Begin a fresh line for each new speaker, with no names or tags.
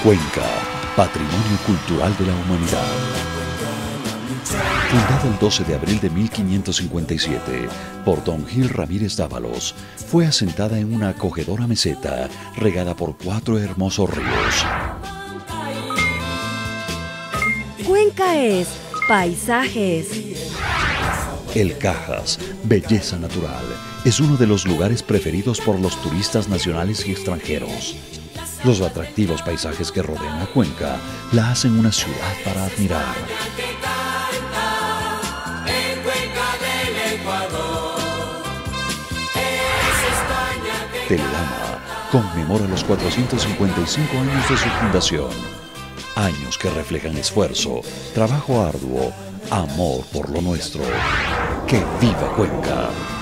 Cuenca, Patrimonio Cultural de la Humanidad. Fundada el 12 de abril de 1557 por don Gil Ramírez Dávalos, fue asentada en una acogedora meseta regada por 4 hermosos ríos.
Cuenca es paisajes.
El Cajas, belleza natural, es uno de los lugares preferidos por los turistas nacionales y extranjeros. Los atractivos paisajes que rodean a Cuenca la hacen una ciudad para admirar. Telelama conmemora los 455 años de su fundación. Años que reflejan esfuerzo, trabajo arduo, amor por lo nuestro. ¡Que viva Cuenca!